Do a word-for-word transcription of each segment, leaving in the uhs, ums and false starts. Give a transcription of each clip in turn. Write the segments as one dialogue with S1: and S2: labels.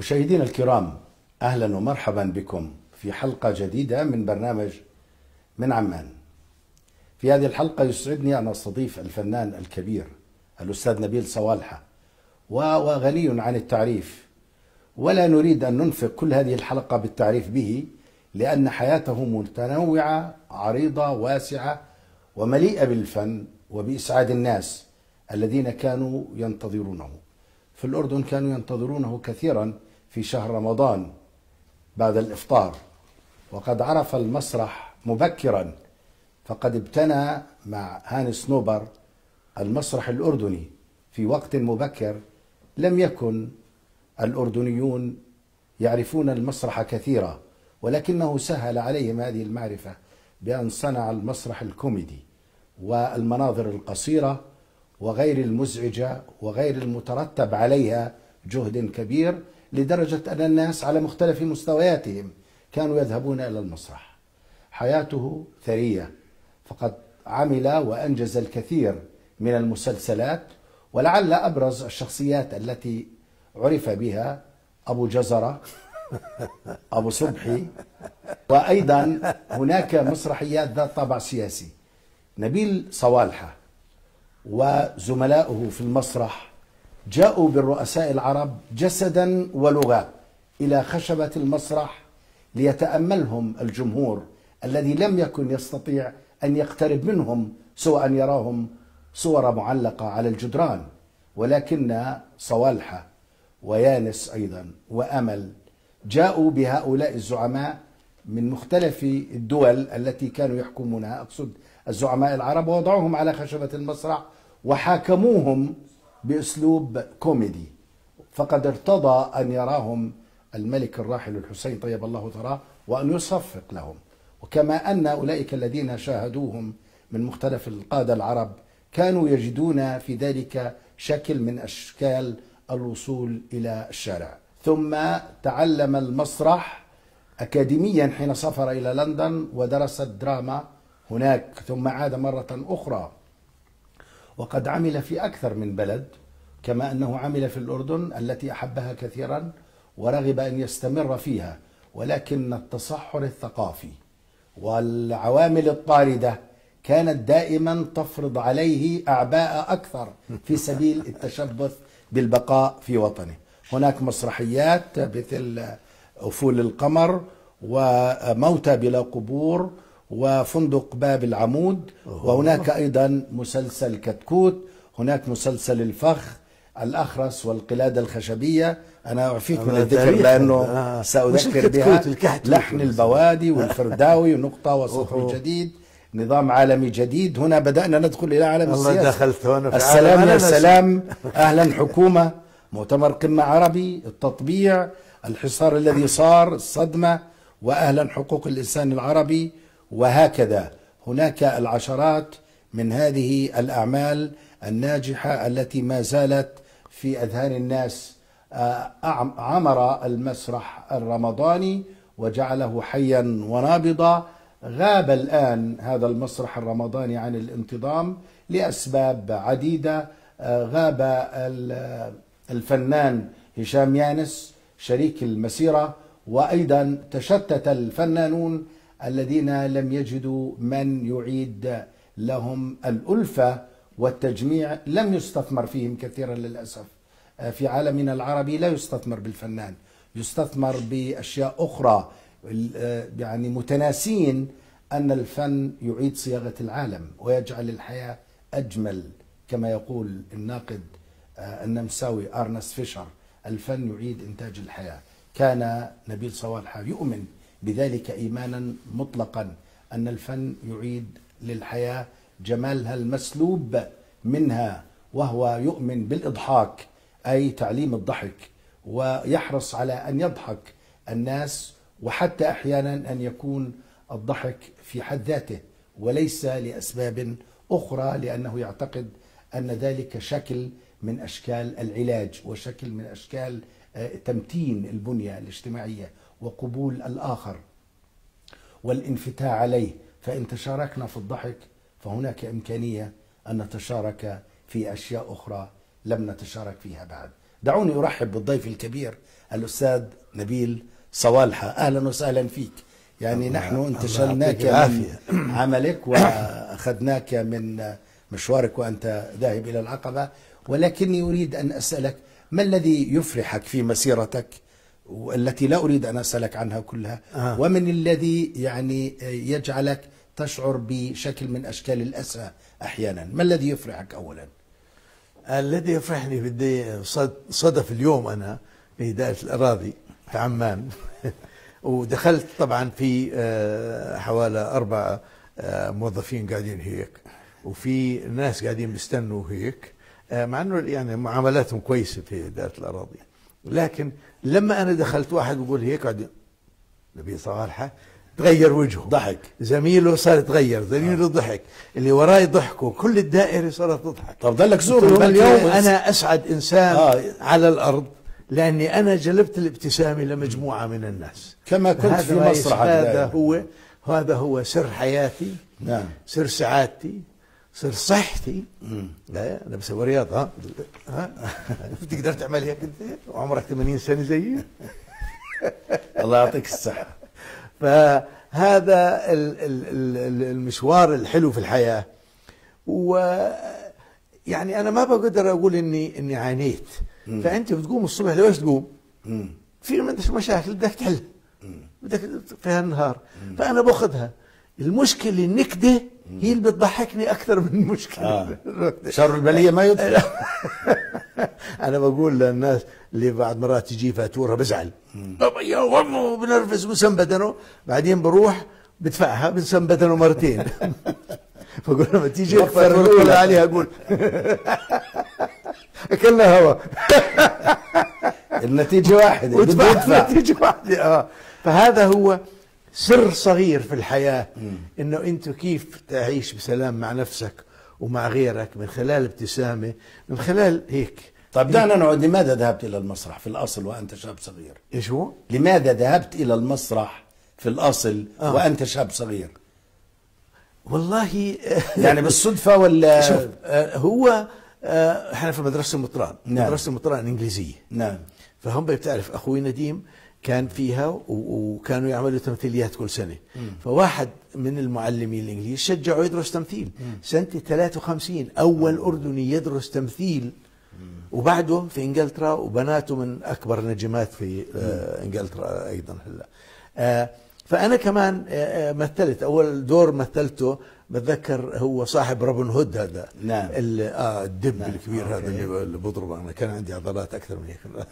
S1: مشاهدينا الكرام، أهلا ومرحبا بكم في حلقة جديدة من برنامج من عمان. في هذه الحلقة يسعدني أن أستضيف الفنان الكبير الأستاذ نبيل صوالحة، وغني عن التعريف، ولا نريد أن ننفق كل هذه الحلقة بالتعريف به، لأن حياته متنوعة عريضة واسعة ومليئة بالفن وبإسعاد الناس الذين كانوا ينتظرونه. في الأردن كانوا ينتظرونه كثيرا في شهر رمضان بعد الإفطار، وقد عرف المسرح مبكرا، فقد ابتنى مع هانس نوبر المسرح الأردني في وقت مبكر. لم يكن الأردنيون يعرفون المسرح كثيرا، ولكنه سهل عليهم هذه المعرفة بأن صنع المسرح الكوميدي والمناظر القصيرة وغير المزعجة وغير المترتب عليها جهد كبير، لدرجة أن الناس على مختلف مستوياتهم كانوا يذهبون إلى المسرح. حياته ثرية، فقد عمل وأنجز الكثير من المسلسلات، ولعل أبرز الشخصيات التي عرف بها أبو جزرة، أبو صبحي، وأيضا هناك مسرحيات ذات طابع سياسي. نبيل صوالحة وزملائه في المسرح جاءوا بالرؤساء العرب جسدا ولغة إلى خشبة المسرح ليتأملهم الجمهور الذي لم يكن يستطيع أن يقترب منهم سوى أن يراهم صور معلقة على الجدران. ولكن صوالحة ويانس أيضا وأمل جاءوا بهؤلاء الزعماء من مختلف الدول التي كانوا يحكمونها، أقصد الزعماء العرب، ووضعوهم على خشبة المسرح وحاكموهم بأسلوب كوميدي. فقد ارتضى أن يراهم الملك الراحل الحسين طيب الله ثراه وأن يصفق لهم، وكما أن أولئك الذين شاهدوهم من مختلف القادة العرب كانوا يجدون في ذلك شكل من أشكال الوصول إلى الشارع. ثم تعلم المسرح أكاديميا حين سافر إلى لندن ودرس الدراما هناك، ثم عاد مرة أخرى، وقد عمل في أكثر من بلد، كما أنه عمل في الأردن التي أحبها كثيرا ورغب أن يستمر فيها. ولكن التصحر الثقافي والعوامل الطاردة كانت دائما تفرض عليه أعباء أكثر في سبيل التشبث بالبقاء في وطنه. هناك مسرحيات مثل أفول القمر وموتى بلا قبور وفندق باب العمود، وهناك أيضا مسلسل كتكوت، هناك مسلسل الفخ، الأخرس والقلادة الخشبية. أنا أعفيك من الذكر لأنه سأذكر بها لحن البوادي والفرداوي ونقطة وصفر جديد، نظام عالمي جديد. هنا بدأنا ندخل إلى عالم السياسة.
S2: دخلت هنا في
S1: السلام يا سلام، أهلا حكومة، مؤتمر قمة عربي، التطبيع، الحصار الذي صار، الصدمة، وأهلا حقوق الإنسان العربي، وهكذا. هناك العشرات من هذه الأعمال الناجحة التي ما زالت في أذهان الناس. عمر المسرح الرمضاني وجعله حيا ونابضا. غاب الآن هذا المسرح الرمضاني عن الانتظام لأسباب عديدة. غاب الفنان هشام يانس شريك المسيرة، وأيضا تشتت الفنانون الذين لم يجدوا من يعيد لهم الألفة والتجميع. لم يستثمر فيهم كثيرا للأسف. في عالمنا العربي لا يستثمر بالفنان، يستثمر بأشياء أخرى، يعني متناسين أن الفن يعيد صياغة العالم ويجعل الحياة أجمل، كما يقول الناقد النمساوي أرنست فيشر: الفن يعيد إنتاج الحياة. كان نبيل صوالحة يؤمن بذلك إيمانا مطلقا، أن الفن يعيد للحياة جمالها المسلوب منها، وهو يؤمن بالإضحاك، أي تعليم الضحك، ويحرص على أن يضحك الناس، وحتى أحيانا أن يكون الضحك في حد ذاته وليس لأسباب أخرى، لأنه يعتقد أن ذلك شكل من أشكال العلاج وشكل من أشكال تمتين البنية الاجتماعية وقبول الآخر والانفتاح عليه. فإن تشاركنا في الضحك فهناك إمكانية أن نتشارك في أشياء أخرى لم نتشارك فيها بعد. دعوني أرحب بالضيف الكبير الأستاذ نبيل صوالحة. أهلا وسهلا فيك. يعني الله نحن انتشلناك من عملك وأخذناك من مشوارك وأنت ذاهب إلى العقبة، ولكني أريد أن أسألك ما الذي يفرحك في مسيرتك والتي لا أريد أن أسألك عنها كلها، آه. ومن الذي يعني يجعلك تشعر بشكل من أشكال الأسى أحيانا؟ ما الذي يفرحك أولا؟
S2: الذي يفرحني بدي صدف اليوم أنا في دائرة الأراضي في عمان ودخلت طبعا في حوالي أربعة موظفين قاعدين هيك، وفي ناس قاعدين بيستنوا هيك، مع انه يعني معاملاتهم كويسه في دائره الاراضي. لكن لما انا دخلت واحد بيقول هيك قاعد نبيل صوالحة، تغير وجهه، ضحك، زميله صار يتغير، زميله آه. ضحك، اللي وراي ضحكوا، كل الدائره صارت تضحك.
S1: طب ضلك زور
S2: اليوم انا اسعد انسان آه. على الارض، لاني انا جلبت الابتسامه لمجموعه من الناس
S1: كما كنت في مسرحك.
S2: هذا هو هذا هو سر حياتي، نعم، سر سعادتي، سر صحتي. مم. لا انا بسوي رياضه. ها ها بتقدر تعمل هيك انت وعمرك ثمانين سنه زيي؟
S1: الله يعطيك الصحه.
S2: فهذا المشوار الحلو في الحياه، و يعني انا ما بقدر اقول اني اني عانيت. مم. فانت بتقوم الصبح ليش تقوم؟ مم. في عندك مشاكل بدك تحلها، بدك في هالنهار. مم. فانا باخذها. المشكله النكده هي اللي بتضحكني اكثر من المشكله.
S1: آه. شر البليه ما يدفع.
S2: انا بقول للناس اللي بعد مرات تجي فاتوره بزعل، يا والله بنرفز بنسنبدنه، بعدين بروح بدفعها بنسنبدنه مرتين. فقول لما تيجي الفاتوره عليها اقول اكلنا هوا.
S1: النتيجه واحده،
S2: بدفع النتيجه واحده. اه فهذا هو سر صغير في الحياة، مم. انه انت كيف تعيش بسلام مع نفسك ومع غيرك من خلال ابتسامة، من خلال هيك.
S1: طيب دعنا نعود، لماذا ذهبت الى المسرح في الاصل وانت شاب صغير؟
S2: ايش هو؟
S1: لماذا ذهبت الى المسرح في الاصل آه. وانت شاب صغير؟
S2: والله
S1: يعني بالصدفة ولا؟
S2: شوف آه هو آه احنا في مدرسة المطران. نعم. مدرسة المطران انجليزية.
S1: نعم.
S2: فهم بتعرف اخوي نديم كان فيها وكانوا يعملوا تمثيليات كل سنة. مم. فواحد من المعلمين الإنجليز شجعه يدرس تمثيل. مم. سنة ثلاثة وخمسين أول أردني يدرس تمثيل. مم. وبعده في إنجلترا، وبناته من أكبر النجمات في آه إنجلترا أيضا هلا. آه فأنا كمان آه مثلت أول دور مثلته، بتذكر هو صاحب روبن هود هذا.
S1: نعم.
S2: اه الدب. نعم. الكبير. أوكي. هذا اللي بضرب. أنا كان عندي عضلات أكثر من هيك.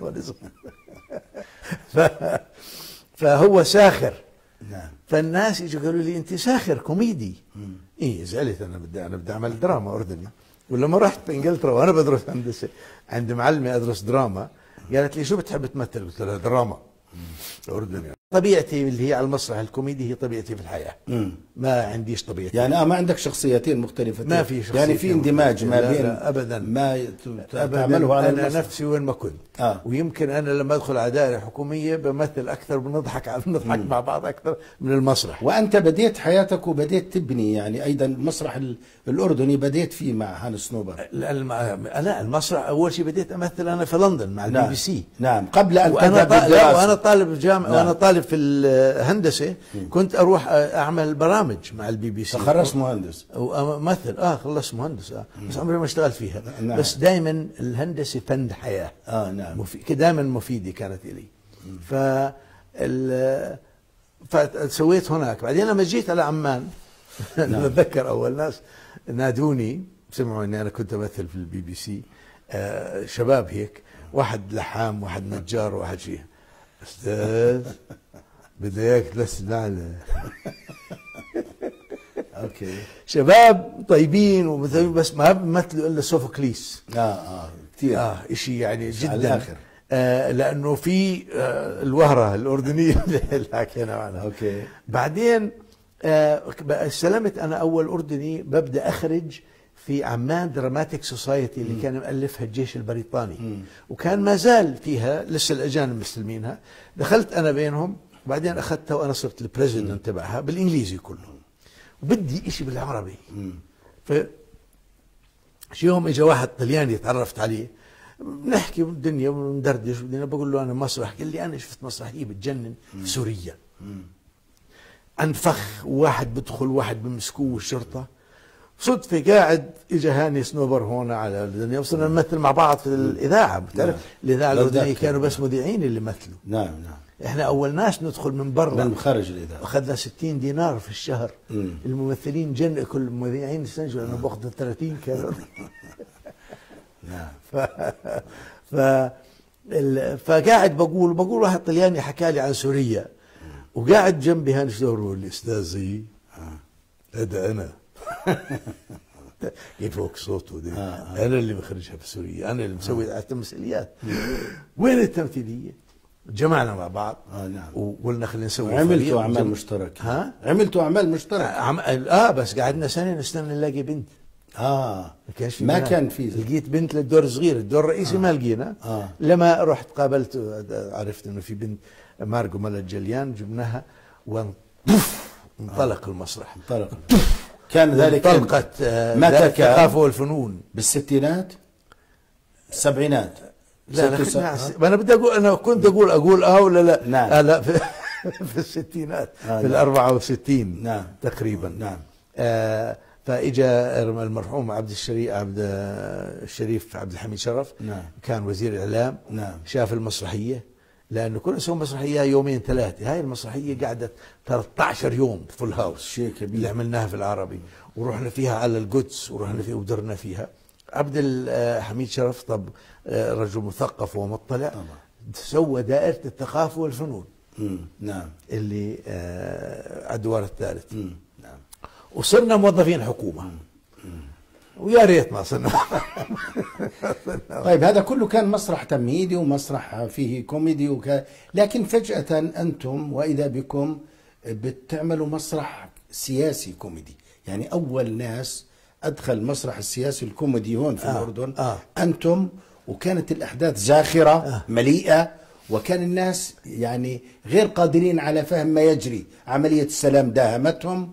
S2: ف... فهو ساخر. نعم. فالناس يجوا قالوا لي انت ساخر كوميدي. مم. ايه زعلت انا، بدي انا بدي اعمل دراما اردني. ولما رحت في انجلترا وانا بدرس هندسه عند معلمه ادرس دراما، قالت لي شو بتحب تمثل؟ قلت لها دراما. اردني. طبيعتي اللي هي على المسرح الكوميدي هي طبيعتي في الحياه. مم. ما عنديش طبيعتي.
S1: يعني اه ما عندك شخصيتين مختلفتين.
S2: ما في شخصيتين،
S1: يعني في اندماج ما بين.
S2: لا ابدا
S1: ما تعمله على
S2: انا المسرح. نفسي وين ما كنت. آه. ويمكن انا لما ادخل على دائره حكوميه بمثل اكثر، بنضحك بنضحك مع بعض اكثر من المسرح.
S1: وانت بديت حياتك وبديت تبني يعني ايضا المسرح الاردني بديت فيه مع هانس نوبر.
S2: لا المسرح اول شيء بديت امثل انا في لندن مع البي بي سي.
S1: نعم. قبل ان
S2: وانا طالب وانا طالب جامعه. نعم. وانا طالب في الهندسه كنت اروح اعمل برامج مع البي بي سي.
S1: خلصت مهندس
S2: وامثل. اه خلصت مهندس. اه بس عمري ما اشتغلت فيها. نعم. بس دائما الهندسه فن حياه.
S1: اه نعم.
S2: مفي... دائما مفيده كانت لي. ف ال... فسويت هناك. بعدين لما جيت على عمان نعم. بتذكر اول ناس نادوني، سمعوا اني انا كنت امثل في البي بي سي. آه شباب هيك، واحد لحام، واحد نجار، واحد شيء. استاذ بدي اياك تمثل معنا. اوكي. شباب طيبين بس ما بيمثلوا الا سوفوكليس.
S1: اه اه كثير.
S2: اه شيء يعني جدا. على
S1: الاخر.
S2: آه لانه في آه الوهره الاردنيه اللي حكينا عنها.
S1: اوكي.
S2: بعدين آه استلمت انا اول اردني ببدا اخرج في عمان دراماتيك سوسايتي اللي م. كان مؤلفها الجيش البريطاني. م. وكان ما زال فيها لسه الاجانب مستلمينها. دخلت انا بينهم، وبعدين اخذتها وانا صرت البريزيدنت تبعها بالانجليزي كله، وبدي شيء بالعربي. ف يوم اجى واحد طلياني تعرفت عليه، نحكي بالدنيا وندردش بدنا. بقول له انا مسرح، قال لي انا شفت مسرحيه بتجنن في سوريا، انفخ واحد بدخل واحد بمسكوه الشرطه. صدفه قاعد اجى هاني سنوبر هون على الدنيا، وصرنا نمثل مع بعض في الاذاعه. بتعرف الاذاعه الاردنيه كانوا بس مذيعين اللي مثلوا.
S1: نعم نعم.
S2: احنا اول ناس ندخل من برا،
S1: من خارج الاذاعه.
S2: اخذنا ستين دينار في الشهر. مم. الممثلين جن، كل المذيعين استنجوا لانه باخذ ثلاثين كانوا.
S1: نعم.
S2: ف... ف... ال... فقاعد بقول بقول واحد طلياني حكى لي عن سوريا، وقاعد جنبي هاني شدور يقول لي استاذي هذا انا. يفوق صوته دي. انا اللي مخرجها في سوريا، انا اللي مسوي التمثيليات. وين التمثيليه؟ جمعنا مع بعض.
S1: اه نعم.
S2: وقلنا خلينا نسوي
S1: عملتوا اعمال مشتركه. ها؟ عملتوا اعمال مشتركه.
S2: عم... اه بس قعدنا سنه نستنى نلاقي بنت.
S1: اه
S2: ما كانش في
S1: ما
S2: بنات.
S1: كان في.
S2: لقيت بنت للدور الصغير، الدور الرئيسي آه. ما لقينا. آه. لما رحت قابلت عرفت انه في بنت مارجو ملك جليان، جبناها وانطلق آه. المسرح. انطلق.
S1: كان ذلك
S2: انطلقت آه متى الثقافه والفنون؟
S1: بالستينات؟ السبعينات؟
S2: لا لا سا... انا بدي اقول، انا كنت اقول اقول اه ولا لا؟
S1: نعم.
S2: آه لا في, في الستينات. آه في ال أربعة وستين.
S1: نعم
S2: تقريبا.
S1: نعم.
S2: آه فاجا المرحوم عبد الشريف عبد الشريف عبد الحميد شرف.
S1: نعم.
S2: كان وزير اعلام.
S1: نعم.
S2: شاف المسرحيه، لانه كنا نسوي مسرحيه يومين ثلاثه، هاي المسرحيه قعدت ثلاثة عشر يوم فول هاوس،
S1: شيء كبير
S2: اللي عملناها في العربي، ورحنا فيها على القدس، ورحنا فيها ودرنا فيها. عبد الحميد شرف طب رجل مثقف ومطلع، طبعا سوى دائره الثقافه والفنون.
S1: مم. نعم.
S2: اللي على الدوار الثالث.
S1: مم. نعم.
S2: وصرنا موظفين حكومه. مم. ويا ريت ما صرنا.
S1: طيب هذا كله كان مسرح تمهيدي ومسرح فيه كوميدي وك... لكن فجأة أنتم وإذا بكم بتعملوا مسرح سياسي كوميدي، يعني أول ناس أدخل مسرح السياسي الكوميدي هون في آه. الأردن آه. أنتم، وكانت الأحداث زاخرة آه. مليئة، وكان الناس يعني غير قادرين على فهم ما يجري. عملية السلام داهمتهم،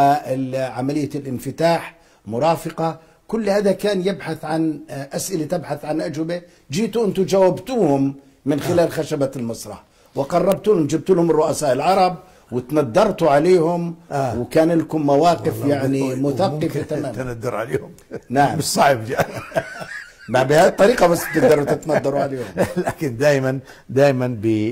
S1: وعملية الانفتاح مرافقة. كل هذا كان يبحث عن أسئلة تبحث عن أجوبة، جيتوا أنتم جاوبتوهم من خلال خشبة المسرح، وقربتوا لهم، جبتوا لهم الرؤساء العرب وتندرتوا عليهم. آه. وكان لكم مواقف يعني مثقفة تماما.
S2: تندر عليهم.
S1: نعم.
S2: مش صعب جاء.
S1: ما بهذه الطريقة بس تقدروا تتندروا عليهم.
S2: لكن دائما دائما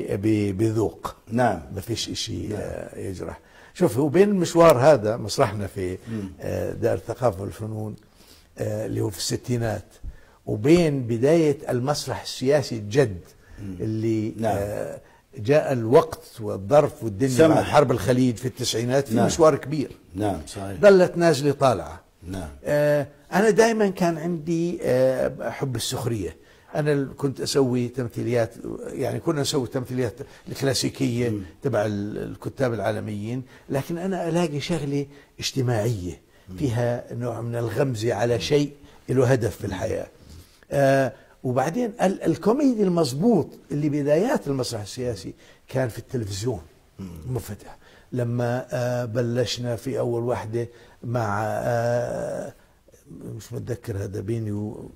S2: بذوق.
S1: نعم.
S2: ما فيش شيء نعم. يجرح. شوف، هو بين المشوار هذا مسرحنا في دار الثقافة والفنون اللي هو في الستينات، وبين بداية المسرح السياسي الجد اللي نعم. جاء الوقت والظرف والدنيا مع حرب الخليج في التسعينات، في نعم. مشوار كبير.
S1: نعم صحيح.
S2: ظلت نازلة طالعة.
S1: نعم.
S2: آه أنا دائما كان عندي آه حب السخرية. أنا كنت أسوي تمثيليات، يعني كنا نسوي تمثيليات الكلاسيكية م. تبع الكتاب العالميين، لكن أنا ألاقي شغلة اجتماعية فيها نوع من الغمزة على شيء له هدف في الحياة. آه وبعدين ال الكوميدي المضبوط اللي بدايات المسرح السياسي كان في التلفزيون منفتح. لما آه بلشنا في أول واحدة مع آه مش متذكر هذا بيني و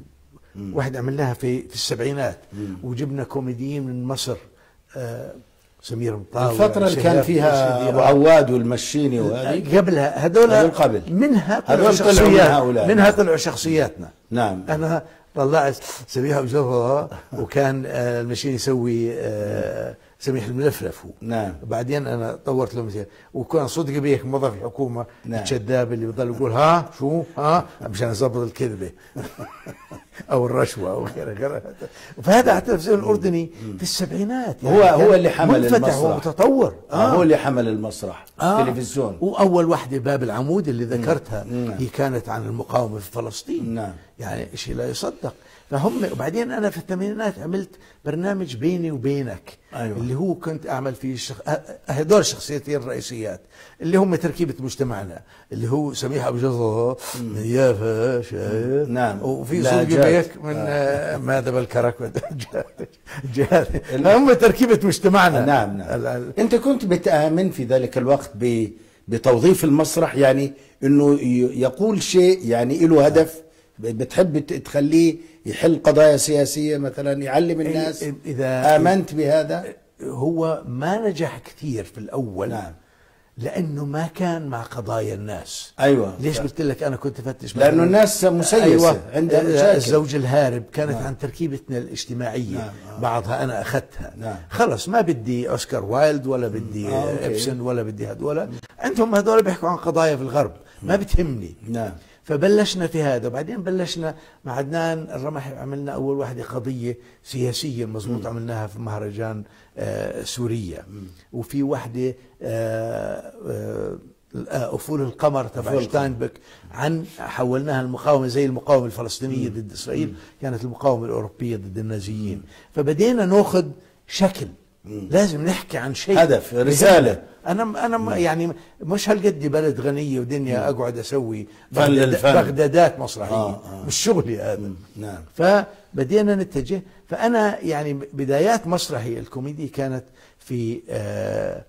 S2: واحدة عملناها في في السبعينات، وجبنا كوميديين من مصر، آه سمير مطاوع،
S1: الفترة اللي كان فيها أبو عواد والمشيني وهذه
S2: قبلها، هذول
S1: قبل
S2: منها طلعوا شخصيات، منها طلعوا شخصياتنا.
S1: نعم.
S2: أنا طلعت سميحة وجوهها، وكان آه المشيني يسوي آه سميح الملفلف هو.
S1: نعم.
S2: بعدين انا طورت له مثل، وكان صدق بيك موظف الحكومه. نعم. الشداب اللي بضل يقول ها شو ها مشان يظبط الكذبه او الرشوه او غيره. فهذا على التلفزيون الاردني في السبعينات،
S1: يعني هو هو اللي حمل المسرح
S2: ومتطور.
S1: آه. هو اللي حمل المسرح آه. التلفزيون.
S2: واول واحده باب العمود اللي ذكرتها مم. هي كانت عن المقاومه في فلسطين.
S1: نعم.
S2: يعني شيء لا يصدق. فهم. وبعدين انا في الثمانينات عملت برنامج بيني وبينك. أيوة. اللي هو كنت اعمل فيه الشخ... هدول الشخصيتين الرئيسيات اللي هم تركيبه مجتمعنا، اللي هو سميحه ابو جزره من يافا، شايف؟
S1: نعم.
S2: وفي صدق بيك من آه. ماذا بالكرك. هم تركيبه مجتمعنا.
S1: نعم نعم. ال ال انت كنت بتآمن في ذلك الوقت ب... بتوظيف المسرح، يعني انه يقول شيء يعني له هدف بتحب تخليه يحل قضايا سياسية مثلا، يعلم الناس؟
S2: إذا
S1: آمنت بهذا؟
S2: هو ما نجح كثير في الأول.
S1: نعم.
S2: لأنه ما كان مع قضايا الناس.
S1: أيوة.
S2: ليش قلت لك أنا كنت فتش؟
S1: لأنه الناس مسيسة.
S2: أيوة.
S1: عندها مشاكل.
S2: الزوج الهارب كانت
S1: نعم.
S2: عن تركيبتنا الاجتماعية.
S1: نعم. آه.
S2: بعضها أنا أخذتها.
S1: نعم.
S2: خلص ما بدي أوسكار وايلد ولا بدي
S1: آه.
S2: إبسن ولا بدي هذولا. عندهم هذول بيحكوا عن قضايا في الغرب ما بتهمني.
S1: نعم.
S2: فبلشنا في هذا، وبعدين بلشنا مع عدنان الرمحي، عملنا أول واحدة قضية سياسية مضبوط، عملناها في مهرجان آه سوريا. وفي واحدة آه آه أفول القمر تبع شتاينبك، عن حولناها المقاومة زي المقاومة الفلسطينية ضد إسرائيل، كانت المقاومة الأوروبية ضد النازيين. فبدينا ناخذ شكل، لازم نحكي عن شيء،
S1: هدف، رسالة.
S2: أنا أنا يعني مش هالقد بلد غنية ودنيا أقعد أسوي
S1: بغداد
S2: بغدادات مسرحية. آه آه. مش شغلي هذا.
S1: نعم.
S2: فبدينا نتجه. فأنا يعني بدايات مسرحي الكوميدي كانت في آه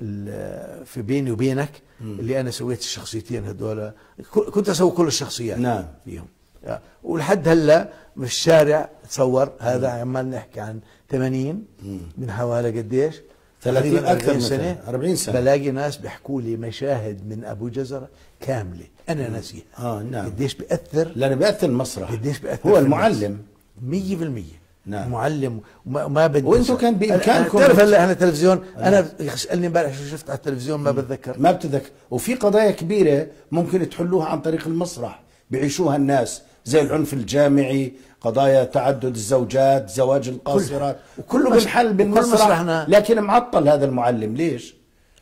S2: في بيني وبينك، مم. اللي أنا سويت الشخصيتين هذولا، كنت أسوي كل الشخصيات.
S1: نعم.
S2: فيهم. ولحد هلا مش شارع تصور هذا عمال نحكي عن ثمانين من حوالي قديش
S1: ثلاثين أكثر من
S2: سنة
S1: أربعين سنة.
S2: بلاقي ناس بيحكوا لي مشاهد من أبو جزرة كاملة أنا ناسيها.
S1: آه نعم.
S2: قديش بيأثر،
S1: لأنه بيأثر المسرح،
S2: قديش بيأثر
S1: هو المعلم
S2: مية بالمية.
S1: نعم.
S2: معلم وما ما بدي.
S1: وانتم كان بامكانكم.
S2: تعرف هلا احنا تلفزيون، انا اسالني امبارح شو شفت على التلفزيون ما بتذكر.
S1: ما بتذكر. وفي قضايا كبيره ممكن تحلوها عن طريق المسرح، بيعيشوها الناس، زي العنف الجامعي، قضايا تعدد الزوجات، زواج القاصرات، وكله بنحل بالمسرح. لكن معطل هذا المعلم ليش؟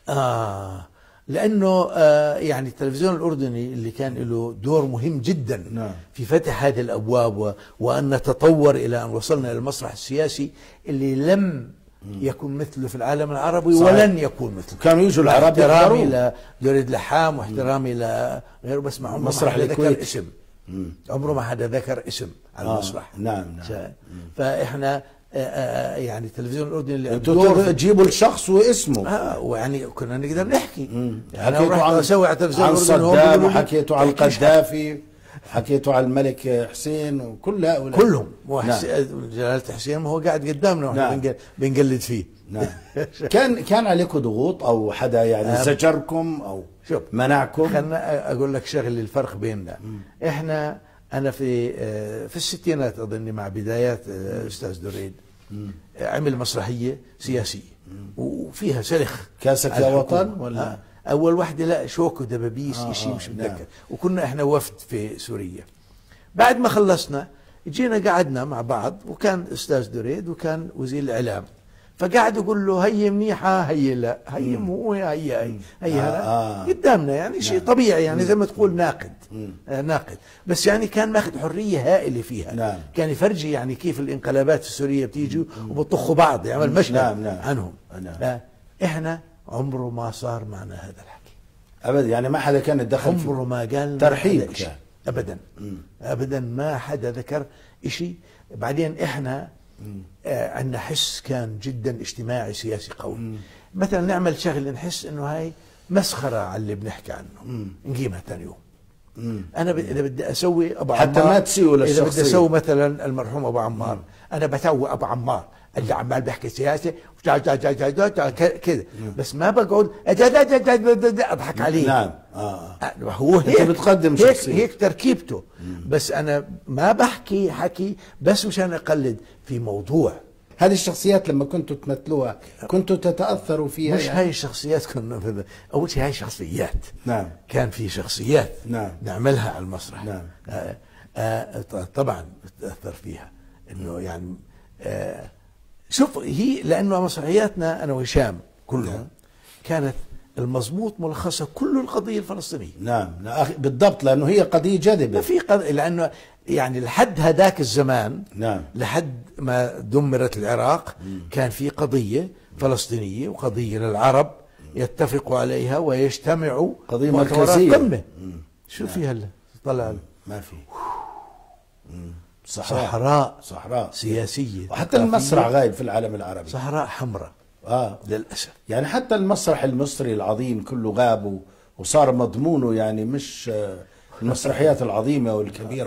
S2: اه لأنه آه يعني التلفزيون الأردني اللي كان له دور مهم جدا
S1: نعم.
S2: في فتح هذه الأبواب و... وأن نتطور إلى أن وصلنا إلى المسرح السياسي اللي لم يكن مثله في العالم العربي. صحيح. ولن يكون مثله.
S1: كانوا يجوا العرب
S2: احترامي لدوريد لحام واحترامي لغيره، بس مع عمره ما حدا ذكر اسم. مم. عمره ما حدا ذكر اسم على
S1: آه.
S2: المسرح.
S1: نعم نعم.
S2: فإحنا آه يعني التلفزيون الأردني اللي
S1: انتوا تجيبوا الشخص واسمه.
S2: اه ويعني كنا نقدر نحكي.
S1: يعني انا رحت اسوي على التلفزيون عن صدام، وحكيتوا عن القذافي، حكيتوا عن الملك حسين وكل هؤلاء
S2: كلهم. نعم. جلالة حسين ما هو قاعد قدامنا ونحن نعم. بنقلد فيه.
S1: نعم. كان كان عليكم ضغوط او حدا يعني زجركم او شوف منعكم؟
S2: خلنا اقول لك شغله الفرق بيننا. م. احنا انا في في الستينات اظني مع بدايات استاذ دريد عمل مسرحيه سياسيه وفيها سلخ.
S1: كاسك يا وطن ولا
S2: اول وحده؟ لا، شوك ودبابيس آه شيء مش متذكر. نعم. وكنا احنا وفد في سوريا. بعد ما خلصنا جينا قعدنا مع بعض، وكان استاذ دريد وكان وزير الاعلام، فقاعد يقول له هي منيحه هي لا، هي مو هي هي هي, هي آه آه قدامنا يعني. نعم. شيء طبيعي يعني، زي ما تقول ناقد. آه ناقد، بس يعني كان ماخذ حريه هائله فيها.
S1: نعم.
S2: كان يفرجي يعني كيف الانقلابات السوريه بتيجي وبطخوا بعض، يعمل يعني مشهد.
S1: نعم نعم.
S2: عنهم.
S1: نعم.
S2: آه احنا عمره ما صار معنا هذا الحكي
S1: ابدا، يعني ما حدا كان يتدخل،
S2: عمره ما قال
S1: ترحيب
S2: ابدا. مم. ابدا ما حدا ذكر شيء. بعدين احنا آه عندنا حس كان جدا اجتماعي سياسي قوي. مم. مثلا نعمل شغله نحس انه هاي مسخره على اللي بنحكي عنه، نقيمها ثاني يوم. مم. انا اذا بدي اسوي ابو عمار،
S1: حتى ما تسيئوا للشخصيه.
S2: اذا بدي اسوي مثلا المرحوم ابو عمار، مم. انا بسوي ابو عمار اللي عمال بيحكي سياسه كذا، بس ما بقعد اضحك عليه.
S1: نعم. اه
S2: هو هيك
S1: انت بتقدم
S2: هيك
S1: شخصيه،
S2: هيك تركيبته. مم. بس انا ما بحكي حكي بس مشان اقلد في موضوع.
S1: هذه الشخصيات لما كنتوا تمثلوها كنتوا تتاثروا فيها؟
S2: مش
S1: يعني؟
S2: هاي الشخصيات كنا اول شيء هاي شخصيات.
S1: نعم.
S2: كان في شخصيات.
S1: نعم.
S2: نعملها على المسرح.
S1: نعم.
S2: آه آه طبعا تاثر فيها انه يعني آه شوف، هي لانه مسرحياتنا انا وهشام كلهم نعم. كانت المضبوط ملخصه كله القضيه الفلسطينيه.
S1: نعم بالضبط، لانه هي قضيه جذبه.
S2: ما في قضية، لانه يعني لحد هذاك الزمان.
S1: نعم.
S2: لحد ما دمرت العراق مم. كان في قضيه فلسطينيه وقضيه للعرب يتفقوا عليها ويجتمعوا،
S1: قضيه مركزيه
S2: قمه. شو في هلا طلع؟
S1: ما في.
S2: صحراء صحراء,
S1: صحراء.
S2: سياسيه،
S1: وحتى المسرح غايب في العالم العربي.
S2: صحراء حمراء.
S1: اه
S2: للاسف.
S1: يعني حتى المسرح المصري العظيم كله غاب وصار مضمونه يعني مش المسرحيات العظيمه والكبيره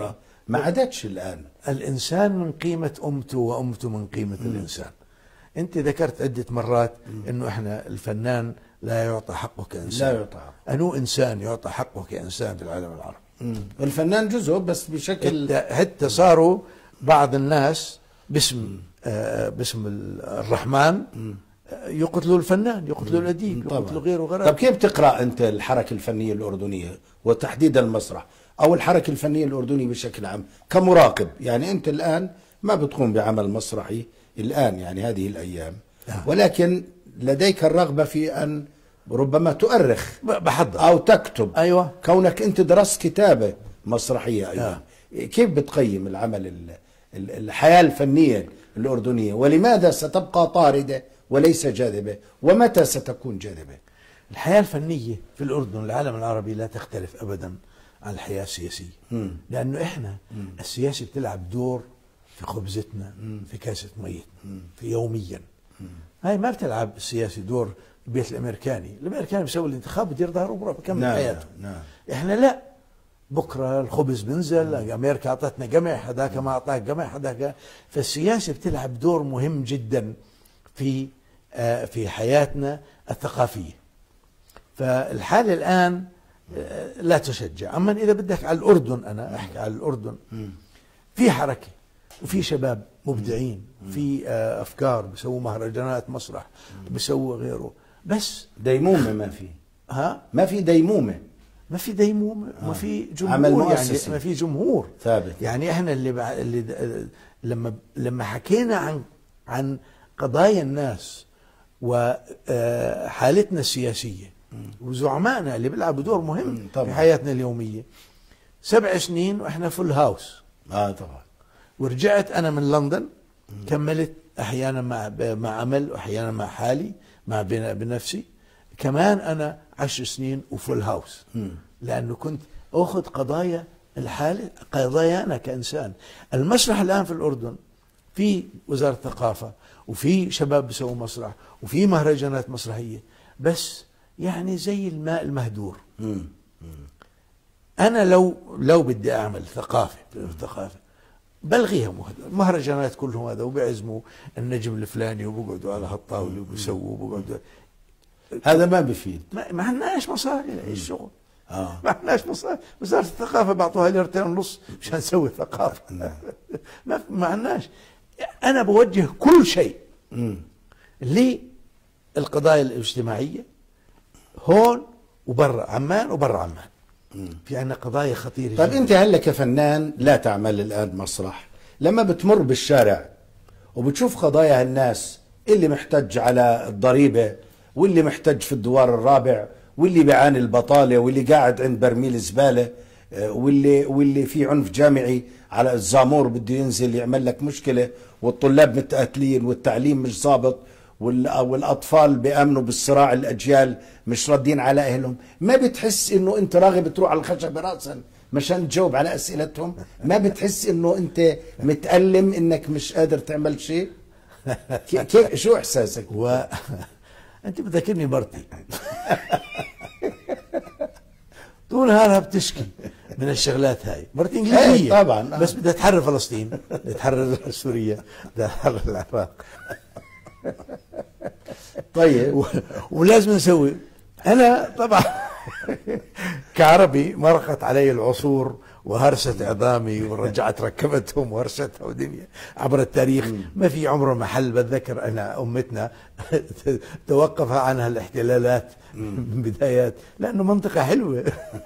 S1: ما عادتش الآن.
S2: الإنسان من قيمة أمته وأمته من قيمة م. الإنسان. أنت ذكرت عدة مرات م. أنه إحنا الفنان لا يعطى حقه كإنسان.
S1: لا يعطى حقه.
S2: أنه إنسان يعطى حقه كإنسان في العالم العربي.
S1: م. الفنان جزء بس بشكل
S2: حتى, حتى صاروا بعض الناس باسم آه باسم الرحمن م. يقتلوا الفنان، يقتلوا الأديب، يقتلوا غيره وغيره.
S1: طب كيف تقرأ أنت الحركة الفنية الأردنية وتحديدا المسرح أو الحركة الفنية الأردنية بشكل عام كمراقب؟ يعني أنت الآن ما بتقوم بعمل مسرحي الآن يعني هذه الأيام، ولكن لديك الرغبة في أن ربما تؤرخ
S2: بحضر
S1: أو تكتب.
S2: أيوة.
S1: كونك أنت درست كتابة مسرحية أيضا. كيف بتقيم العمل الحياة الفنية الأردنية، ولماذا ستبقى طاردة وليس جاذبة، ومتى ستكون جاذبة؟
S2: الحياة الفنية في الأردن العالم العربي لا تختلف أبدا عن الحياة السياسية. م. لأنه إحنا م. السياسة بتلعب دور في خبزتنا، م. في كاسة ميتنا، في يوميا. م. هاي ما بتلعب السياسي دور البيت الأمريكاني. الأمريكاني بيسوي الانتخاب بدير ظهره وبروح بكمل نعم. حياته. نعم. إحنا لا، بكرة الخبز بنزل، أمريكا أعطتنا قمع، هذاك ما أعطاك قمع، هذاك. فالسياسة بتلعب دور مهم جدا في في حياتنا الثقافية. فالحالة الآن لا تشجع. أما إذا بدك على الأردن، أنا أحكي على الأردن، في حركة وفي شباب مبدعين، في أفكار، بيسووا مهرجانات مسرح، بيسووا غيره، بس
S1: ديمومة ما في.
S2: ها؟
S1: ما في ديمومة.
S2: ما في ديمومة، ما في جمهور،
S1: عمل
S2: يعني ما في جمهور
S1: ثابت.
S2: يعني احنا اللي, بع... اللي لما لما حكينا عن عن قضايا الناس وحالتنا السياسية وزعمائنا اللي بيلعبوا دور مهم طبعا في حياتنا اليومية، سبع سنين واحنا فول هاوس.
S1: اه طبعا.
S2: ورجعت انا من لندن، كملت احيانا مع مع عمل واحيانا مع حالي مع بنفسي. كمان انا عشر سنين وفول هاوس، لانه كنت اخذ قضايا الحالة، قضايانا كانسان. المسرح الان في الاردن في وزارة الثقافة وفي شباب بيسووا مسرح وفي مهرجانات مسرحية، بس يعني زي الماء المهدور. مم. أنا لو لو بدي أعمل ثقافة ثقافة بلغيها مهرجانات كلهم هذا، وبيعزموا النجم الفلاني وبقعدوا على هالطاولة وبيسووا وبقعدوا.
S1: هذا ما بيفيد.
S2: ما, ما عندناش مصاري الشغل. آه. ما عندناش مصاري. وزارة الثقافة بعطوها ليرتين ونص مشان نسوي ثقافة. ما ما عندناش. أنا بوجه كل شيء للقضايا الاجتماعية هون وبرا عمان وبرا عمان. مم. في عندنا قضايا خطيرة.
S1: طيب جدا. أنت هلا كفنان لا تعمل الآن مسرح، لما بتمر بالشارع وبتشوف قضايا الناس، اللي محتج على الضريبة واللي محتج في الدوار الرابع واللي بيعاني البطالة واللي قاعد عند برميل زبالة واللي واللي في عنف جامعي على الزامور بده ينزل يعمل لك مشكلة، والطلاب متقاتلين والتعليم مش ضابط والأطفال بيأمنوا بالصراع، الأجيال مش راضين على أهلهم، ما بتحس إنه أنت راغب تروح على الخشب رأسا مشان تجاوب على أسئلتهم؟ ما بتحس إنه أنت متألم إنك مش قادر تعمل شيء؟ كيف شو إحساسك؟
S2: و... أنت بتذكرني مرتي طول نهارها بتشكي من الشغلات هاي. مرتي إنجليزية
S1: طبعا،
S2: بس بدها تحرر فلسطين، بدها تحرر سوريا، بدها تحرر العراق.
S1: طيب
S2: و... ولازم نسوي. أنا طبعا كعربي مرقت علي العصور وهرست عظامي ورجعت ركبتهم وهرستها ودنيا عبر التاريخ. ما في عمره محل بتذكر أنا أمتنا توقف عنها الاحتلالات من بدايات، لأنه منطقة حلوة.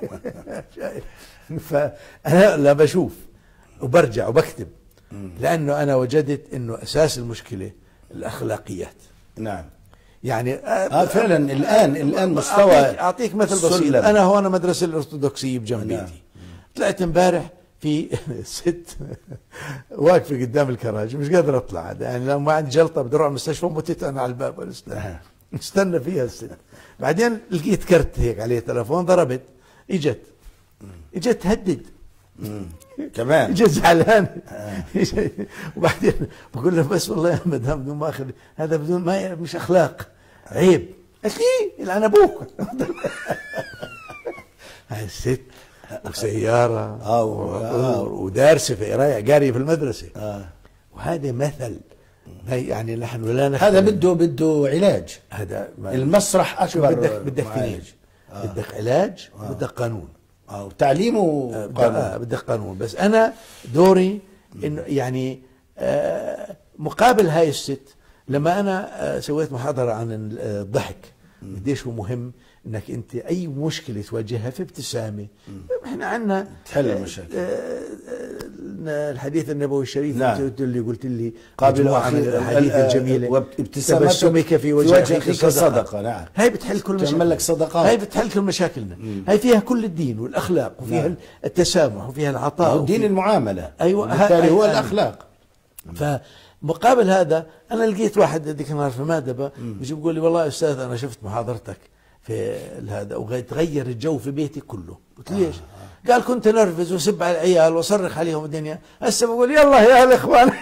S2: فأنا لا بشوف وبرجع وبكتب، لأنه أنا وجدت أنه أساس المشكلة الأخلاقيات.
S1: نعم.
S2: يعني
S1: آه فعلا الآن الآن مستوى.
S2: أعطيك, أعطيك مثل بسيط. أنا هون مدرسة الأرثوذكسية بجنب بيتي. طلعت امبارح في ست واقفة قدام الكراج مش قادر أطلع، يعني لو ما عندي جلطة بدي أروح المستشفى متت أنا على الباب واستنى استنى فيها الست. بعدين لقيت كرت هيك عليه تلفون، ضربت، اجت اجت تهدد
S1: كمان،
S2: اجت زعلان. وبعدين بقول له بس والله يا مدام بدون ما اخذ هذا بدون ما مش اخلاق، عيب. قالت لي يلعن ابوك. هاي الست وسياره
S1: آه
S2: و- ودارسه في قرايه قاريه في المدرسه.
S1: آه.
S2: وهذا مثل، يعني نحن لا نخ...
S1: هذا بده بده علاج.
S2: هذا ما...
S1: المسرح
S2: شوف
S1: اكبر
S2: بدك بدك
S1: معالج.
S2: اثنين، بدك علاج وبدك قانون.
S1: اه وتعليم
S2: آه،
S1: وقانون.
S2: آه، بدك قانون. بس انا دوري انه يعني آه مقابل هاي الست، لما انا آه سويت محاضره عن الضحك قديش هو مهم انك انت اي مشكله تواجهها في ابتسامه. احنا عندنا
S1: تحل المشاكل.
S2: آه، آه، الحديث النبوي الشريف،
S1: نعم.
S2: قلت اللي قلت لي
S1: قابل
S2: مجموعة من
S1: أخي-
S2: الاحاديث
S1: ال-
S2: الجميله،
S1: وابتسامتك
S2: تبسمك في وجه اخيك صدقه.
S1: صدقه. نعم.
S2: هاي بتحل كل
S1: تعمل
S2: مشاكل
S1: لك صدقات.
S2: هاي بتحل كل مشاكلنا. هاي فيها كل الدين والاخلاق، وفيها
S1: نعم.
S2: التسامح، وفيها العطاء،
S1: دين
S2: وفي-
S1: المعامله.
S2: أيوة،
S1: بالتالي
S2: هاي-
S1: هو
S2: هاي-
S1: الاخلاق.
S2: فمقابل هذا انا لقيت واحد ذيك النهار في مادبه بيجي بيقول لي والله يا استاذ انا شفت محاضرتك في هذا وتغير الجو في بيتي كله. قلت ليش؟ قال كنت نرفز وسب على العيال واصرخ عليهم الدنيا، هسه بقول يلا يا الاخوان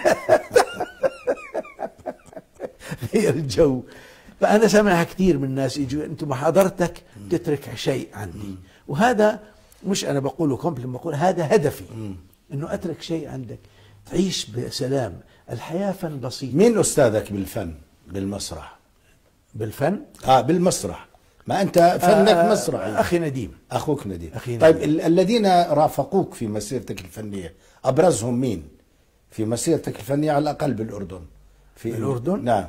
S2: غير الجو. فانا سامعها كثير من الناس يجوا انتم محاضرتك تترك شيء عندي، وهذا مش انا بقوله كومبلم، بقول هذا هدفي، انه اترك شيء عندك تعيش بسلام. الحياه فن بسيط.
S1: مين استاذك بالفن بالمسرح؟
S2: بالفن
S1: اه بالمسرح، ما انت فنك
S2: آه
S1: مسرحي.
S2: اخي نديم.
S1: اخوك نديم.
S2: أخي
S1: طيب
S2: نديم.
S1: ال- الذين رافقوك في مسيرتك الفنيه ابرزهم مين في مسيرتك الفنيه على الاقل بالاردن؟ في
S2: بالأردن؟
S1: نعم.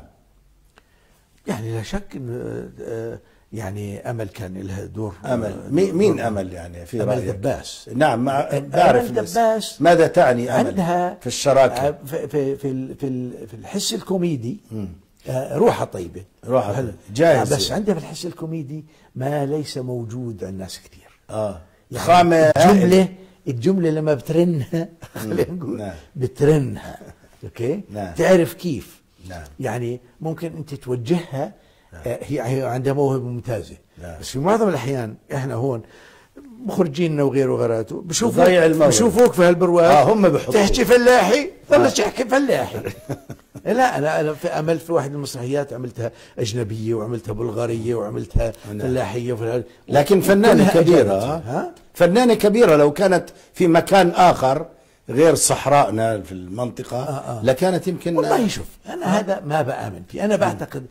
S2: يعني لا شك انه آه، يعني امل كان لها دور.
S1: امل مين, مين امل يعني في
S2: امل
S1: رايك؟
S2: دباس.
S1: نعم مع بعرف
S2: امل دباس.
S1: ماذا تعني امل
S2: عندها
S1: في الشراكه؟
S2: آه، في في في ال- في ال- في الحس الكوميدي آه، روحها طيبه،
S1: روحها
S2: هلا.
S1: جاهز.
S2: آه، بس عندها في الحس الكوميدي ما ليس موجود عند الناس كثير.
S1: اه
S2: يعني
S1: خامه
S2: الجمله الجمله لما بترنها خلينا نقول
S1: نعم.
S2: بترنها، اوكي.
S1: نعم.
S2: تعرف كيف.
S1: نعم.
S2: يعني ممكن انت توجهها. آه، هي هي عندها موهبه ممتازه.
S1: نعم.
S2: بس في معظم الاحيان احنا هون مخرجينا وغيره وغيراته بشوفوك
S1: بضيع الموهبة.
S2: بشوفوك في هالبرواد
S1: آه، هم بحطوك.
S2: تحكي فلاحي ضلش تحكي فلاحي. لا انا انا في امل في واحد من المسرحيات عملتها اجنبيه وعملتها بلغاريه وعملتها
S1: نعم.
S2: فلاحيه وفي
S1: لكن فنانه
S2: كلها
S1: كبيره.
S2: أجانب. ها
S1: فنانه كبيره لو كانت في مكان اخر غير صحرائنا في المنطقه
S2: آه آه.
S1: لكانت يمكن.
S2: والله شوف انا هذا ما بامن فيه. انا بعتقد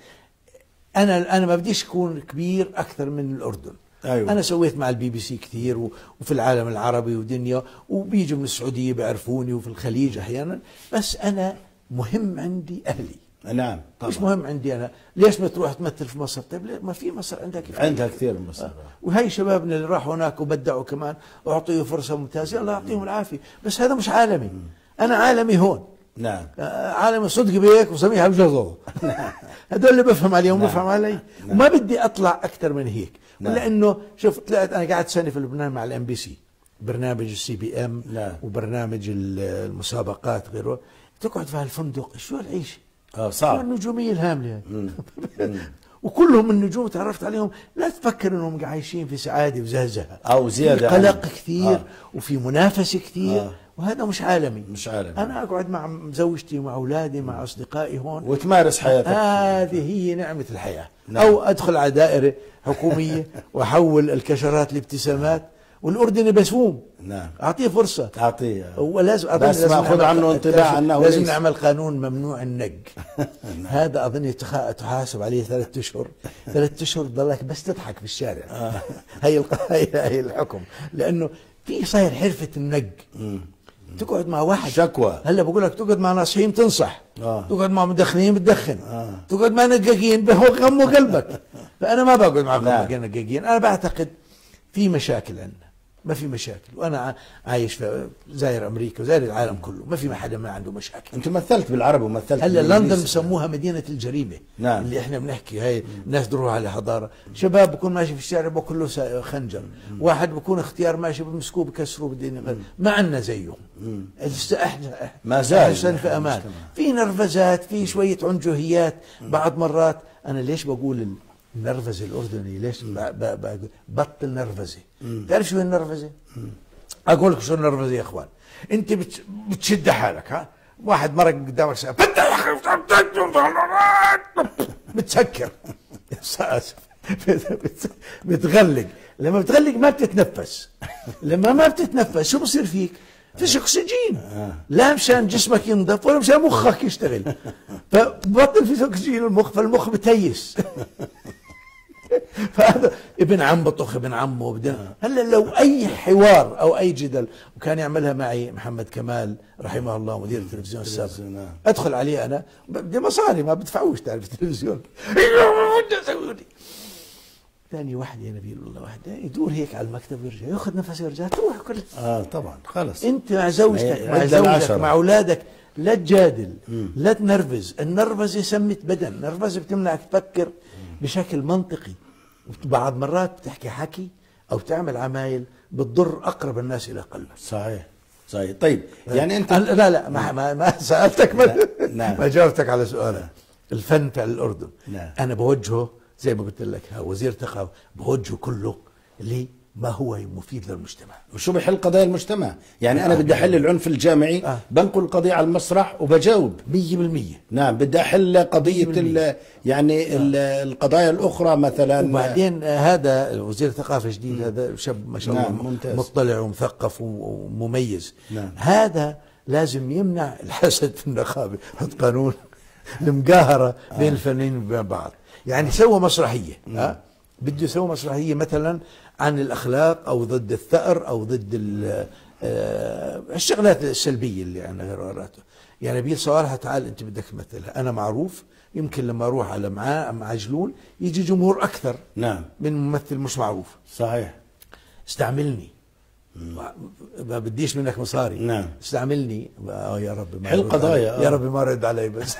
S2: انا انا ما بديش اكون كبير اكثر من الاردن.
S1: أيوة.
S2: انا سويت مع البي بي سي كثير و- وفي العالم العربي ودنيا، وبيجوا من السعوديه بيعرفوني وفي الخليج احيانا. بس انا مهم عندي اهلي.
S1: نعم
S2: مش
S1: طبعا.
S2: مهم عندي انا ليش ما تروح تمثل في مصر؟ طيب ليه؟ ما في مصر عندها كفايه.
S1: عندها كثير من مصر.
S2: وهي شبابنا اللي راحوا هناك وبدعوا كمان واعطيه فرصه ممتازه، الله يعطيهم العافيه. بس هذا مش عالمي. انا عالمي هون.
S1: نعم.
S2: آه، عالم صدق بيك وسميها بجزء. هدول اللي بفهم عليهم
S1: نعم.
S2: بفهم علي.
S1: نعم.
S2: وما بدي اطلع اكثر من هيك.
S1: نعم.
S2: لانه شوف طلعت انا قعدت سنه في لبنان مع الام بي سي، برنامج السي بي ام
S1: نعم.
S2: وبرنامج ال- المسابقات غيره. تقعد في هالفندق شو العيشه؟
S1: اه
S2: شو
S1: صعب.
S2: النجوميه الهامله هاي. وكلهم النجوم تعرفت عليهم، لا تفكر انهم عايشين في سعاده وزهزهه
S1: أو زيادة
S2: في قلق
S1: عن-
S2: كثير
S1: آه.
S2: وفي منافسه كثير.
S1: آه.
S2: وهذا مش عالمي.
S1: مش عالمي.
S2: انا اقعد مع زوجتي ومع اولادي مع اصدقائي هون،
S1: وتمارس حياتك.
S2: هذه هي نعمه الحياه.
S1: نعم.
S2: او ادخل على دائره حكوميه واحول الكشرات لابتسامات، والاردني بسوم
S1: نعم.
S2: اعطيه فرصه.
S1: تعطيه.
S2: هو لازم أظن
S1: بس
S2: لازم
S1: ماخذ
S2: نعمل-
S1: عنه انطباع انه
S2: لازم
S1: ليس.
S2: نعمل قانون ممنوع النق. هذا اظن يتخ- تحاسب عليه ثلاثة اشهر. ثلاثة اشهر تضلك بس تضحك في الشارع. هي الق- هي هي الحكم. لانه في صاير حرفه النق. تقعد مع واحد
S1: شكوى.
S2: هلا بقول لك تقعد مع ناصحين تنصح.
S1: آه.
S2: تقعد مع مدخنين بتدخن.
S1: آه.
S2: تقعد مع نقاقين هو غموا قلبك. فانا ما بقعد مع
S1: نعم.
S2: نقاقين. انا بعتقد في مشاكل عندنا، ما في مشاكل. وانا ع- عايش في زاير امريكا وزاير العالم كله، ما في حدا ما عنده مشاكل.
S1: انت مثلت بالعربي ومثلت
S2: هلا
S1: بالإنجليزي.
S2: لندن بسموها مدينه الجريمه.
S1: نعم.
S2: اللي احنا بنحكي هاي الناس بيروحوا على حضاره. شباب بكون ماشي في الشارع باكل له سا- خنجر. واحد بكون اختيار ماشي بمسكوه بكسروه بالدنيا. ما عندنا زيهم. لسه احنا
S1: ما زال.
S2: احسن في امان. في نرفزات، في شويه عنجهيات بعض مرات. انا ليش بقول النرفزه الاردني؟ ليش ب- ب- بقول بطل نرفزه؟ تعرف شو النرفزه؟ اقول لك شو النرفزه يا اخوان. انت بتش- بتشد حالك، ها واحد مرق قدامك ساعة بتسكر. اسف بتغلق. لما بتغلق ما بتتنفس. لما ما بتتنفس شو بصير فيك؟ فيش اكسجين، لا مشان جسمك ينضف ولا مشان مخك يشتغل، فبطل في اكسجين المخ، فالمخ بتيس. فهذا ابن عم بطخ ابن عمه بدنا. هلا لو اي حوار او اي جدل، وكان يعملها معي محمد كمال رحمه الله مدير التلفزيون السابق، ادخل عليه انا بدي مصاري ما بدفعوش تعرف التلفزيون. ثاني واحد يا نبيل الله واحد يدور هيك على المكتب ويرجع ياخذ نفس يرجع تروح كلها.
S1: اه طبعا خلص.
S2: انت مع زوجتك مع زوجتك مع اولادك لا تجادل، لا تنرفز، النرفزه سمة بدن، النرفزه بتمنعك تفكر بشكل منطقي، وبعض مرات بتحكي حكي او تعمل عمايل بتضر اقرب الناس الى قلبك.
S1: صحيح صحيح. طيب يعني انت
S2: لا لا ما ما, ما سالتك ما,
S1: نعم.
S2: ما جاوبتك على سؤالك. الفن في الاردن
S1: نعم.
S2: انا بوجهه زي ما قلت لك وزير ثقافه، بوجهه كله لما هو مفيد للمجتمع.
S1: وشو بحل قضايا المجتمع؟ يعني انا بدي احل العنف الجامعي، آه. بنقل القضيه على المسرح وبجاوب
S2: مية بالمية.
S1: نعم بدي احل قضيه ال يعني ال القضايا الاخرى مثلا.
S2: وبعدين هذا وزير الثقافه جديد، هذا شاب ما شاء الله
S1: نعم ممتاز.
S2: مطلع ومثقف ومميز.
S1: نعم.
S2: هذا لازم يمنع الحسد في النقابه، حط قانون المقاهره بين الفنانين وبين بعض. يعني سوى مسرحيه، ها بده يسوي مسرحيه مثلا عن الاخلاق او ضد الثأر او ضد الشغلات السلبيه اللي عن غيراته. يعني نبيل صالح تعال انت بدك تمثلها، انا معروف، يمكن لما اروح على معاه مع عجلون يجي جمهور اكثر
S1: نعم
S2: من ممثل مش معروف.
S1: صحيح.
S2: استعملني، ما بديش منك مصاري.
S1: نعم.
S2: استعملني. اه يا رب ما
S1: حل قضايا.
S2: يا رب ما رد علي بس.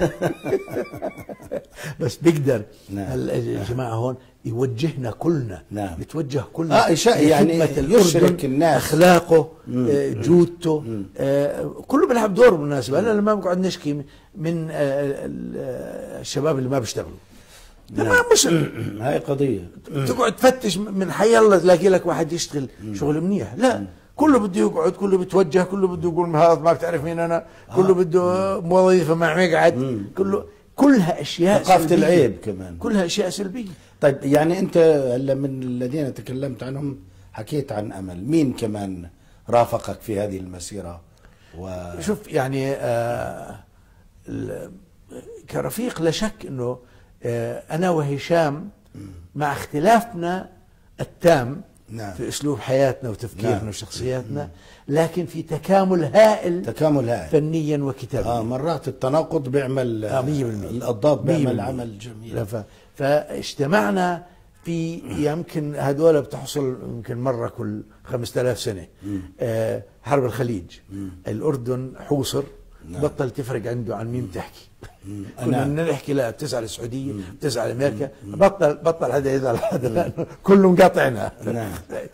S2: بس بيقدر.
S1: نعم.
S2: الجماعه هون يوجهنا كلنا.
S1: نعم.
S2: نتوجه كلنا.
S1: اه يعني يشرك الناس،
S2: اخلاقه، آه جودته، آه كله بيلعب دور بالمناسبه. انا لما بقعد نشكي من آه الشباب اللي ما بيشتغلوا،
S1: نعم.
S2: مش
S1: هاي قضيه
S2: تقعد تفتش من حي الله تلاقي لك واحد يشتغل شغل منيح، لا كله بده يقعد، كله بتوجه، كله بده يقول هذا ما بتعرف مين انا، كله بده وظيفه مع مقعد، كله كلها اشياء
S1: ثقافه
S2: سلبية.
S1: العيب كمان
S2: كلها اشياء سلبيه.
S1: طيب يعني انت هلا من الذين تكلمت عنهم حكيت عن امل، مين كمان رافقك في هذه المسيره؟ و...
S2: شوف يعني آه كرفيق لا شك انه آه انا وهشام مع اختلافنا التام
S1: نعم.
S2: في اسلوب حياتنا وتفكيرنا
S1: نعم.
S2: وشخصياتنا، لكن في تكامل هائل
S1: تكامل هائل
S2: فنيا وكتابيا.
S1: اه مرات التناقض بيعمل
S2: آه مية بالمية
S1: الضاد بيعمل عمل جميل.
S2: ف... فاجتمعنا في يمكن هذول بتحصل يمكن مره كل خمسة آلاف سنه. آه حرب الخليج، مم. الاردن حوصر، نعم. بطل تفرق عنده عن مين بتحكي. كنا نحكي لا بتزعل السعوديه بتزعل امريكا، بطل بطل هذا يزعل هذا كله مقاطعنا.
S1: نعم.